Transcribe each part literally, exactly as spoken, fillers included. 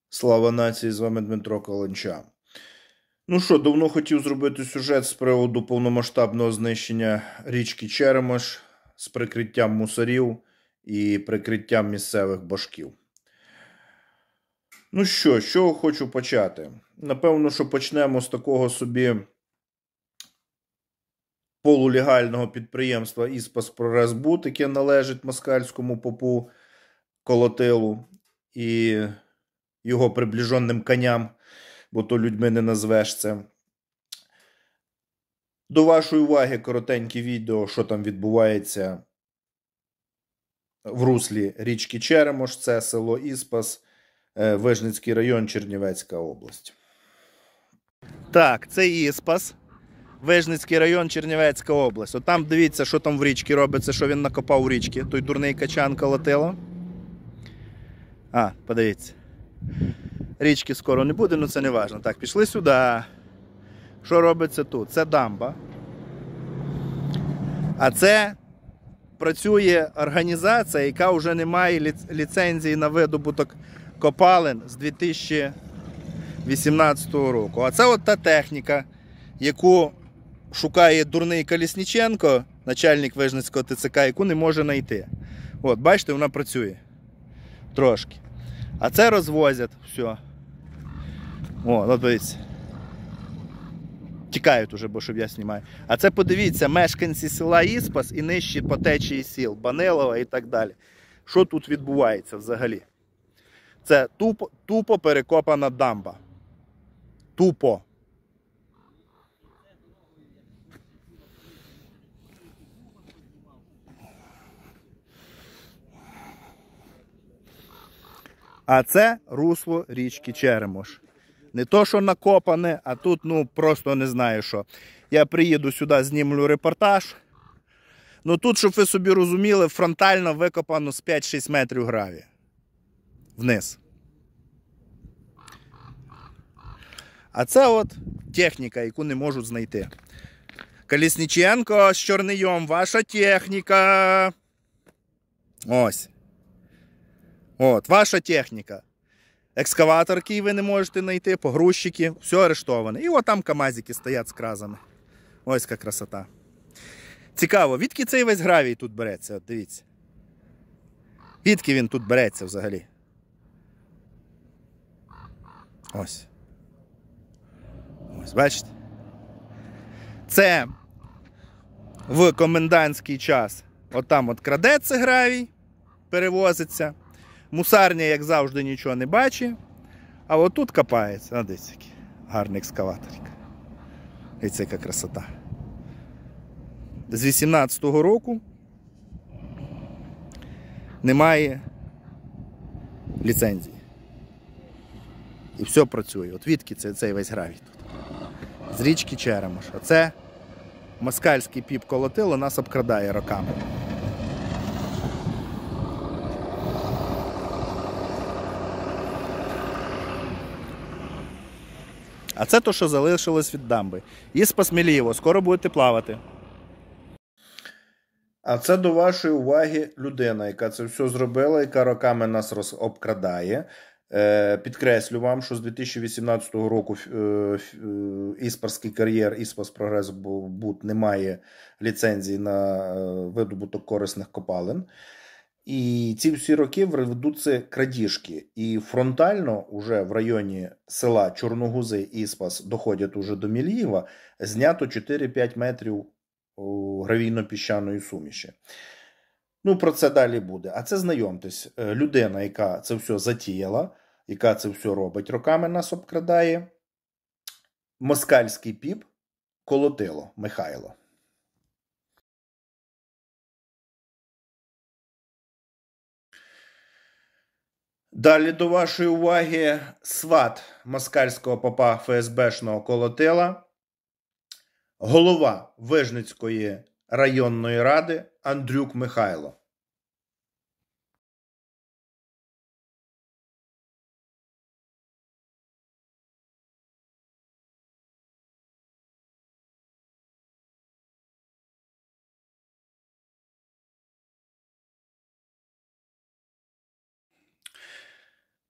Слава нації, з вами Дмитро Каланча. Ну що, давно хотів зробити сюжет з приводу повномасштабного знищення річки Черемош з прикриттям мусорів і прикриттям місцевих башків. Ну що, з чого хочу почати? Напевно, що почнемо з такого собі полулегального підприємства «Іспас-Прогресбуд», яке належить москальському попу Колотилу і його приближеним коням, бо то людьми не назвеш це. До вашої уваги коротеньке відео, що там відбувається в руслі річки Черемош, це село Іспас, Вижницький район, Чернівецька область. Так, це Іспас, Вижницький район, Чернівецька область. От там дивіться, що там в річці робиться, що він накопав у річці, той дурний качан Колотило. А, подивіться. Річки скоро не буде, але це не важливо. Так, пішли сюди. Що робиться тут? Це дамба. А це працює організація, яка вже не має ліцензії на видобуток копалин з дві тисячі вісімнадцятого року. А це от та техніка, яку шукає дурний Колісніченко, начальник Вижницького ТЦК, яку не може знайти. От, бачите, вона працює. Трошки. А це розвозять. Все. О, от дивіться. Тікають уже, бо щоб я знімаю. А це, подивіться, мешканці села Іспас і нижчі по течії сіл, Банилова і так далі. Що тут відбувається взагалі? Це тупо, тупо перекопана дамба. Тупо. А це русло річки Черемош. Не то, що накопане, а тут, ну, просто не знаю що. Я приїду сюди, знімлю репортаж. Ну тут, щоб ви собі розуміли, фронтально викопано з п'ять-шість метрів гравію. Вниз. А це от техніка, яку не можуть знайти. Колісніченко з Чорнийом, ваша техніка. Ось. От, ваша техніка. Екскаватор, який ви не можете знайти, погрузчики, все арештоване. І от там камазики стоять з кразами. Ось яка красота. Цікаво, відки цей весь гравій тут береться? От дивіться. Відки він тут береться взагалі? Ось. Ось, бачите? Це в комендантський час отам от крадеться гравій, перевозиться. Мусарня, як завжди, нічого не бачить. А от тут копається. А дивіться, який гарний екскаваторик. Дивіться, яка красота. З вісімнадцятого року немає ліцензії. І все працює. От відки це, цей весь гравій тут. З річки Черемош. А це москальський піп Колотило нас обкрадає роками. А це то, що залишилось від дамби. Іспас Мілієво, скоро будете плавати. А це до вашої уваги людина, яка це все зробила, яка роками нас обкрадає. Е, підкреслю вам, що з дві тисячі вісімнадцятого року е, Іспарський кар'єр, «Іспас-Прогресбуд» не має ліцензії на видобуток корисних копалин. І ці всі роки ведуться крадіжки. І фронтально уже в районі села Чорногузи Іспас доходять уже до Мілієва, знято чотири-п'ять метрів гравійно-піщаної суміші. Ну, про це далі буде. А це, знайомтесь, людина, яка це все затіяла, яка це все робить, роками нас обкрадає. Москальський піп Колотило Михайло. Далі до вашої уваги сват москальського попа ФСБшного Колотила, голова Вижницької районної ради Андрюк Михайло.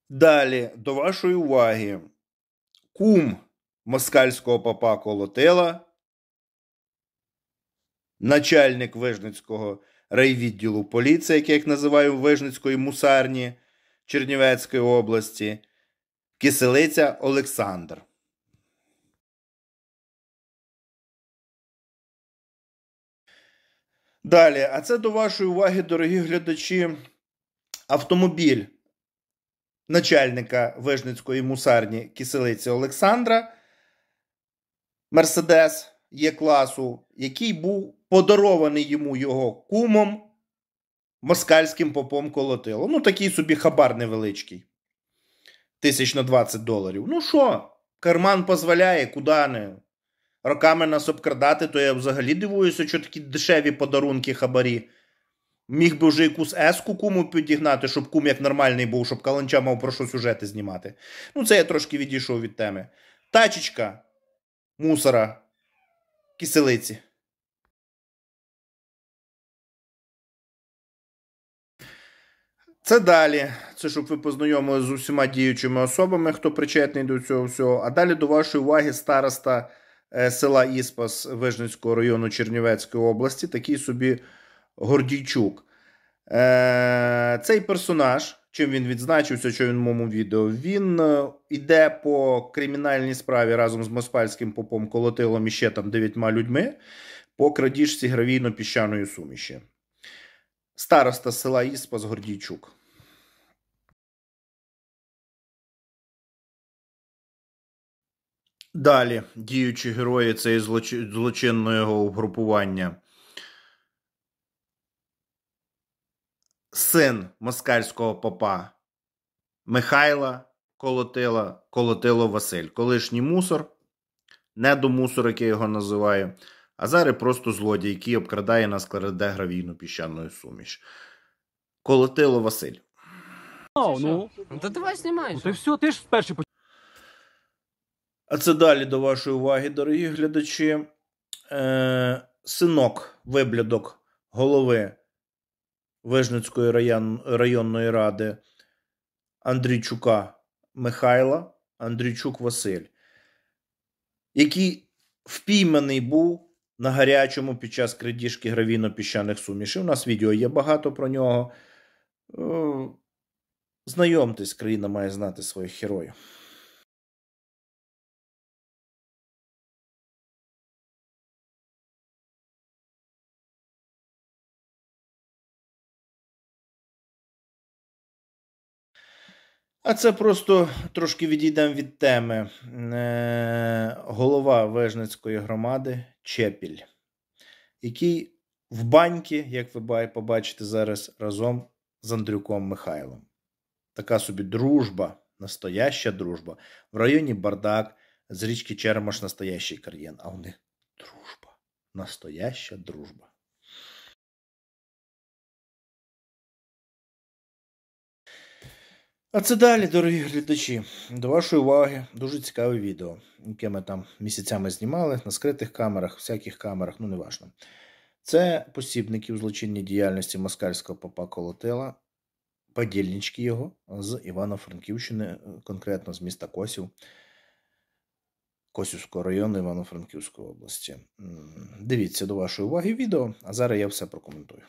Далі, до вашої уваги, кум москальського попа Колотила, начальник Вижницького райвідділу поліції, як я їх називаю, Вижницької мусарні Чернівецької області, Киселиця Олександр. Далі, а це до вашої уваги, дорогі глядачі, автомобіль начальника Вижницької мусарні Киселиці Олександра, Мерседес Є-класу, який був подарований йому його кумом, москальським попом Колотилом. Ну, такий собі хабар невеличкий. Тисяч на двадцять доларів. Ну що, карман дозволяє, куди не. Роками нас обкрадати, то я взагалі дивуюся, що такі дешеві подарунки хабарі. Міг би вже якусь еску куму підігнати, щоб кум як нормальний був, щоб каланча мав про що сюжети знімати. Ну, це я трошки відійшов від теми. Тачечка мусора Киселиці. Це далі. Це щоб ви познайомилися з усіма діючими особами, хто причетний до цього всього. А далі до вашої уваги староста села Іспас Вижницького району Чернівецької області, такий собі Гордійчук. Е, цей персонаж, чим він відзначився, що він в моєму відео, він йде по кримінальній справі разом з москальським попом Колотилом і ще там дев'ятьма людьми по крадіжці гравійно-піщаної суміші. Староста села Іспас Гордійчук. Далі, діючі герої цієї злочинного угрупування. Син москальського попа Михайла Колотила, Колотило Василь. Колишній мусор, недомусор, як я його називаю, а зараз просто злодій, який обкрадає нас, краде гравійну піщану суміш. Колотило Василь. О, ну, Ну то давай знімай. ну, ти все, ти ж перший почав. А це далі до вашої уваги, дорогі глядачі. Е, синок, виблядок голови Вижницької район, районної ради Андрійчука Михайла, Андрійчук Василь, який впійманий був на гарячому під час крадіжки гравійно-піщаних сумішів. У нас відео є багато про нього. Е, знайомтесь, країна має знати своїх героїв. А це просто трошки відійдемо від теми. Е, голова Вижницької громади Чепіль, який в баньки, як ви побачите зараз, разом з Андрюком Михайлом. Така собі дружба, настояща дружба. В районі бардак, з річки Черемош настоящий кар'єн. А у них дружба, настояща дружба. А це далі, дорогі глядачі, до вашої уваги дуже цікаве відео, яке ми там місяцями знімали на скритих камерах, всяких камерах, ну не важно. Це посібники в злочинній діяльності москальського попа Колотила, подільнички його з Івано-Франківщини, конкретно з міста Косів, Косівського району Івано-Франківської області. Дивіться до вашої уваги відео, а зараз я все прокоментую.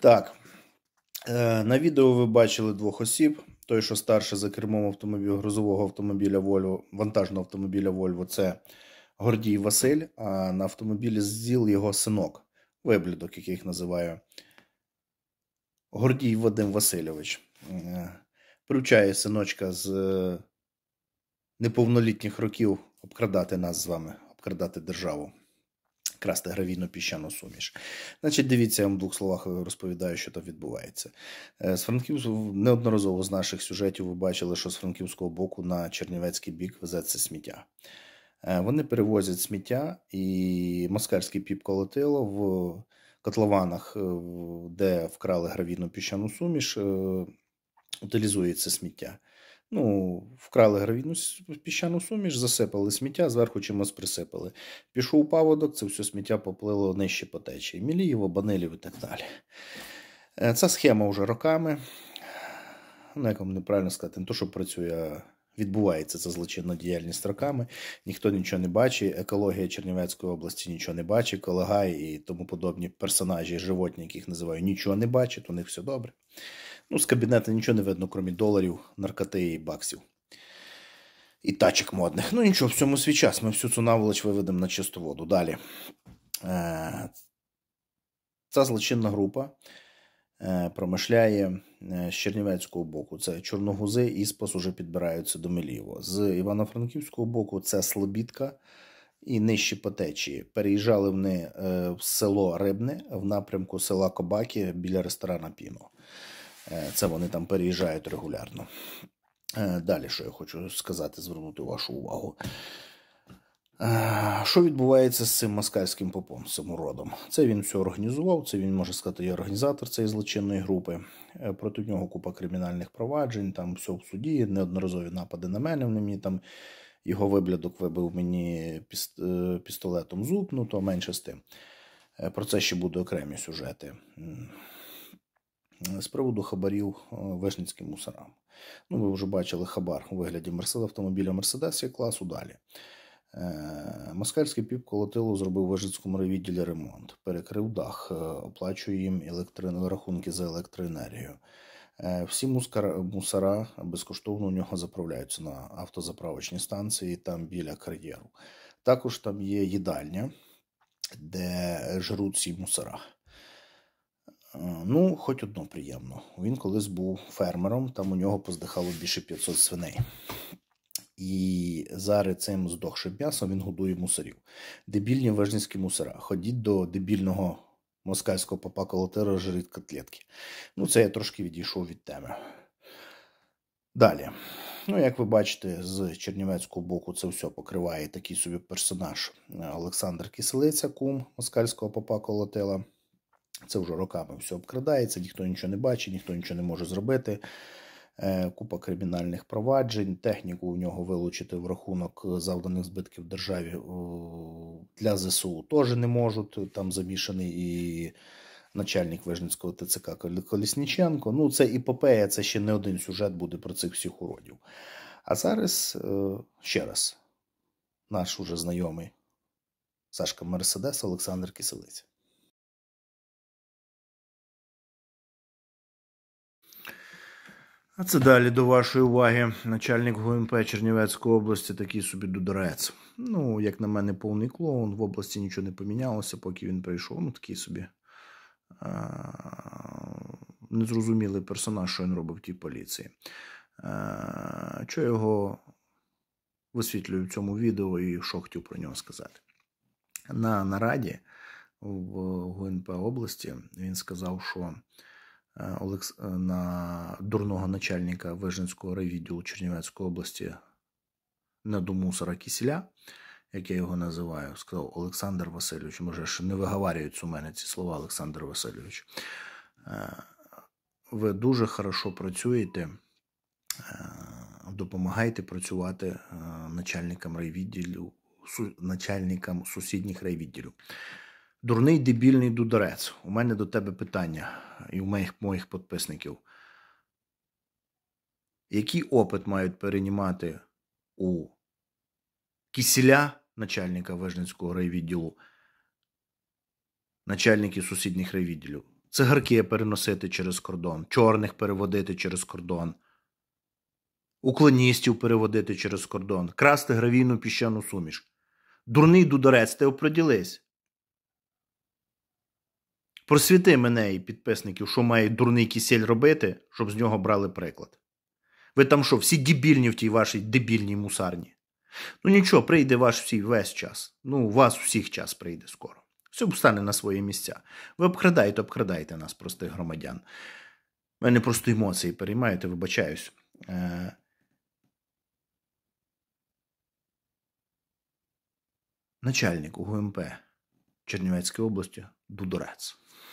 Так, на відео ви бачили двох осіб. Той, що старше за кермом автомобіля, грузового автомобіля Volvo, вантажного автомобіля Volvo, це Гордій Василь, а на автомобілі ЗІЛ його синок, виблідок, який їх називаю, Гордій Вадим Васильович. Привчає синочка з неповнолітніх років обкрадати нас з вами, обкрадати державу, красти гравійно-піщану суміш. Значить, дивіться, я вам в двох словах розповідаю, що там відбувається. З Франківського, неодноразово з наших сюжетів ви бачили, що з франківського боку на чернівецький бік везеться сміття. Вони перевозять сміття, і москальський піп Колотило в котлованах, де вкрали гравійно-піщану суміш, утилізує це сміття. Ну, вкрали гравійну піщану суміш, засипали сміття, зверху чимось присипали. Пішов паводок, це все сміття поплило нижче по течії. Мілієво, Банилів і так далі. Ця схема вже роками, ну, як вам неправильно сказати, не то, що працює, а відбувається ця злочинна діяльність роками. Ніхто нічого не бачить, екологія Чернівецької області нічого не бачить, Колегай і тому подобні персонажі, животні, яких називаю, нічого не бачать, у них все добре. Ну, з кабінету нічого не видно, крім доларів, наркоти і баксів. І тачок модних. Ну, нічого, в цьому свій час. Ми всю цю наволоч виведемо на чисту воду. Далі. Ця злочинна група промишляє з Чернівецького боку. Це Чорногузи, Іспас уже підбираються до Мілієво. З Івано-Франківського боку це Слобідка і нижчі по течії. Переїжджали вони в село Рибне в напрямку села Кобаки біля ресторана Піно. Це вони там переїжджають регулярно. Далі, що я хочу сказати, звернути вашу увагу. Що відбувається з цим москальським попом, з цим уродом? Це він все організував, це він, може сказати, є організатор цієї злочинної групи. Проти нього купа кримінальних проваджень, там все в суді, неодноразові напади на мене, вони мені там, його виблядок вибив мені пістолетом зуб, ну то менше з тим. Про це ще будуть окремі сюжети. З приводу хабарів вишницьким мусорам. Ну, ви вже бачили хабар у вигляді Мерседес, автомобіля Мерседес є класу далі. Москальський піп Колотило зробив в Вижницькому райвідділі ремонт, перекрив дах, оплачує їм електри... рахунки за електроенергію. Всі мусора безкоштовно у нього заправляються на автозаправочні станції, там біля кар'єру. Також там є їдальня, де жруть ці мусора. Ну, хоч одно приємно. Він колись був фермером, там у нього поздихало більше п'ятсот свиней. І зараз цим здохшим м'ясом він годує мусорів. Дебільні вижницькі мусора. Ходіть до дебільного москальського попа Колотила, жріть котлетки. Ну, це я трошки відійшов від теми. Далі. Ну, як ви бачите, з чернівецького боку це все покриває такий собі персонаж Олександр Киселиця, кум москальського попа Колотила. Це вже роками все обкрадається, ніхто нічого не бачить, ніхто нічого не може зробити. Купа кримінальних проваджень, техніку у нього вилучити в рахунок завданих збитків державі для ЗСУ теж не можуть. Там замішаний і начальник Вижницького ТЦК Колісніченко. Ну, це епопея, це ще не один сюжет буде про цих всіх уродів. А зараз, ще раз, наш уже знайомий Сашка Мерседес Олександр Киселиця. А це далі до вашої уваги. Начальник ГУНП Чернівецької області такий собі дудорець. Ну, як на мене, повний клоун. В області нічого не помінялося, поки він прийшов. Ну, такий собі незрозумілий персонаж, що він робив в тій поліції. Що його висвітлюю в цьому відео і що хотів про нього сказати. На нараді в ГУНП області він сказав, що Олекс... на дурного начальника Вижницького райвідділу Чернівецької області недомусора Кіселя, як я його називаю, сказав Олександр Васильович. Може, ж не виговарюють у мене ці слова, Олександр Васильович. Ви дуже хорошо працюєте, допомагайте працювати начальникам райвідділу, начальникам сусідніх райвідділів. Дурний, дебільний дудорець. У мене до тебе питання і у моїх, моїх підписників. Який опит мають переймати у Кіселя, начальника Вижницького райвідділу, начальники сусідніх райвідділів? цигарки переносити через кордон, чорних переводити через кордон, уклоністів переводити через кордон, красти гравійну піщану суміш. Дурний дудорець, ти оприділись. Просвіти мене і підписників, що має дурний кисель робити, щоб з нього брали приклад. Ви там що, всі дебільні в тій вашій дебільній мусарні? Ну нічого, прийде ваш всі весь час. Ну, у вас всіх час прийде скоро. Все встане на свої місця. Ви обкрадаєте, обкрадаєте нас, простих громадян. У мене просто емоції переймаєте, вибачаюсь. Е... Начальник У Г У М П Чернівецької області Дудорець.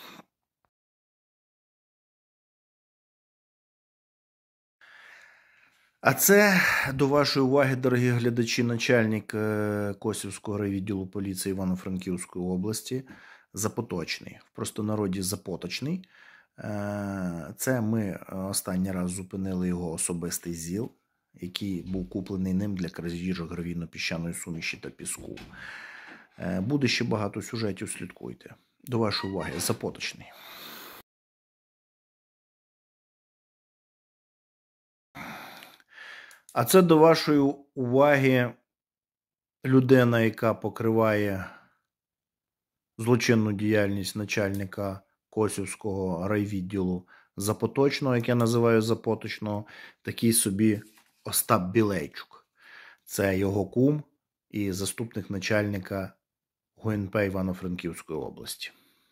А це, до вашої уваги, дорогі глядачі, начальник Косівського райвідділу поліції Івано-Франківської області Запоточний. В простонароді Запоточний. Це ми останній раз зупинили його особистий ЗІЛ, який був куплений ним для крадіжок гравійно-піщаної суміші та піску. Буде ще багато сюжетів, слідкуйте. До вашої уваги, Запоточний. А це до вашої уваги людина, яка покриває злочинну діяльність начальника Косівського райвідділу Запоточного, як я називаю Запоточного, такий собі Остап Білейчук. Це його кум і заступник начальника Г У Н П Івано-Франківської області.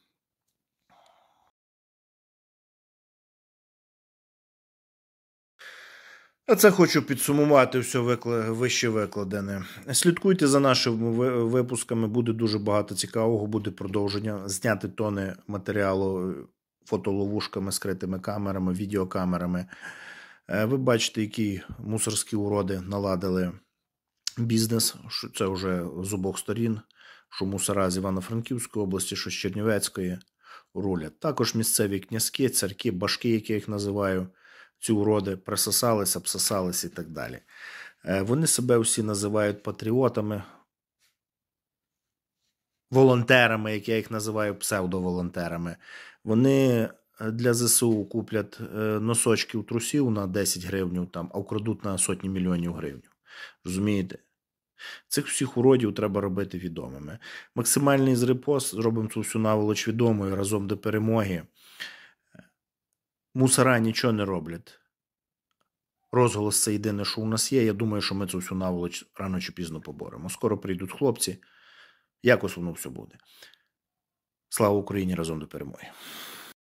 А це хочу підсумувати все вище викладене. Слідкуйте за нашими випусками, буде дуже багато цікавого, буде продовження. Зняти тони матеріалу фотоловушками, скритими камерами, відеокамерами. Ви бачите, які мусорські уроди наладили бізнес, що це вже з обох сторін, що мусора з Івано-Франківської області, що з Чернівецької рулять. Також місцеві князьки, царки, башки, які я їх називаю, ці уроди присосалися, обсосалися і так далі. Вони себе всі називають патріотами, волонтерами, як я їх називаю, псевдоволонтерами. Вони для З С У куплять носочків трусів на десять гривень, там, а вкрадуть на сотні мільйонів гривень. Розумієте? Цих всіх уродів треба робити відомими. Максимальний зрепост, зробимо цю всю наволоч відомою разом до перемоги. Мусора нічого не роблять. Розголос – це єдине, що у нас є. Я думаю, що ми цю всю наволоч рано чи пізно поборемо. Скоро прийдуть хлопці. Якось воно все буде. Слава Україні, разом до перемоги.